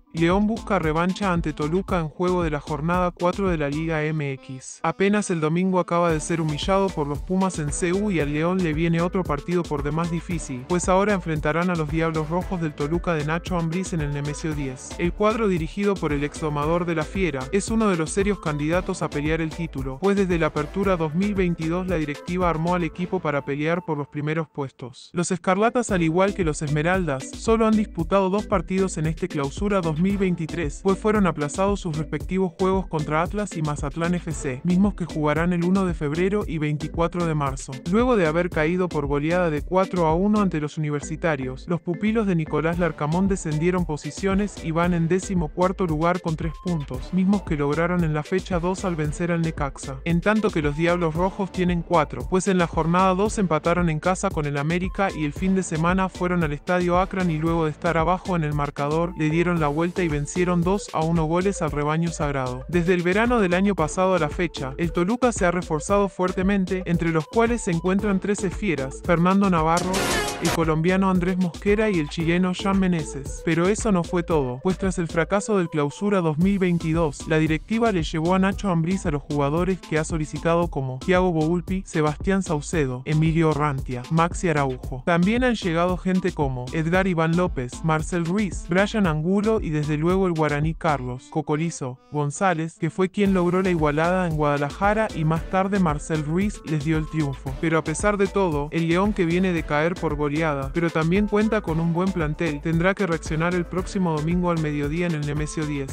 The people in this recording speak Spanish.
León busca revancha ante Toluca en juego de la jornada 4 de la Liga MX. Apenas el domingo acaba de ser humillado por los Pumas en CU y al León le viene otro partido por demás difícil, pues ahora enfrentarán a los Diablos Rojos del Toluca de Nacho Ambriz en el Nemesio 10. El cuadro dirigido por el exdomador de la Fiera es uno de los serios candidatos a pelear el título, pues desde la apertura 2022 la directiva armó al equipo para pelear por los primeros puestos. Los Escarlatas, al igual que los Esmeraldas, solo han disputado 2 partidos en este clausura 2023, pues fueron aplazados sus respectivos juegos contra Atlas y Mazatlán FC, mismos que jugarán el 1 de febrero y 24 de marzo. Luego de haber caído por goleada de 4-1 ante los universitarios, los pupilos de Nicolás Larcamón descendieron posiciones y van en 14º lugar con 3 puntos, mismos que lograron en la fecha 2 al vencer al Necaxa, en tanto que los Diablos Rojos tienen 4, pues en la jornada 2 empataron en casa con el América y el fin de semana fueron al Estadio Akron y luego de estar abajo en el marcador, le dieron la vuelta y vencieron 2-1 goles al rebaño sagrado. Desde el verano del año pasado a la fecha, el Toluca se ha reforzado fuertemente, entre los cuales se encuentran 13 fieras: Fernando Navarro, el colombiano Andrés Mosquera y el chileno Jean Meneses. Pero eso no fue todo, pues tras el fracaso del clausura 2022, la directiva le llevó a Nacho Ambriz a los jugadores que ha solicitado como Thiago Volpi, Sebastián Saucedo, Emilio Orrantia, Maxi Araujo. También han llegado gente como Edgar Iván López, Marcel Ruiz, Brian Angulo y desde luego el guaraní Carlos Cocolizo González, que fue quien logró la igualada en Guadalajara y más tarde Marcel Ruiz les dio el triunfo. Pero a pesar de todo, el León, que viene de caer por goleada, pero también cuenta con un buen plantel, tendrá que reaccionar el próximo domingo al mediodía en el Nemesio 10.